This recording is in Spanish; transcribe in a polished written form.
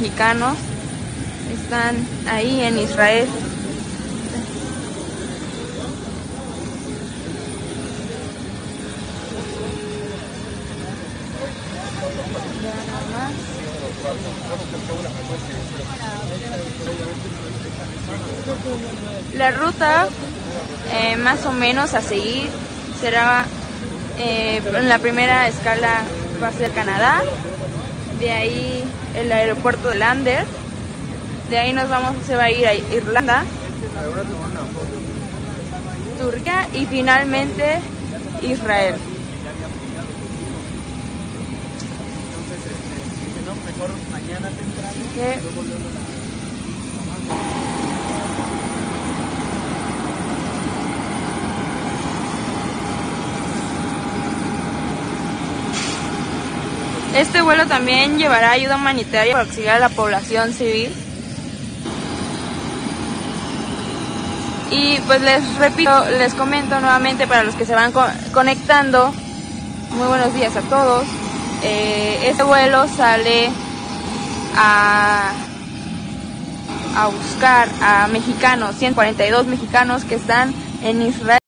mexicanos están ahí en Israel. La ruta más o menos a seguir será en la primera escala va a ser Canadá, de ahí el aeropuerto de Lander, de ahí se va a ir a Irlanda, Turquía y finalmente Israel. Este vuelo también llevará ayuda humanitaria para auxiliar a la población civil. Y pues les repito, les comento nuevamente para los que se van conectando, muy buenos días a todos. Este vuelo sale a buscar a mexicanos, 142 mexicanos que están en Israel.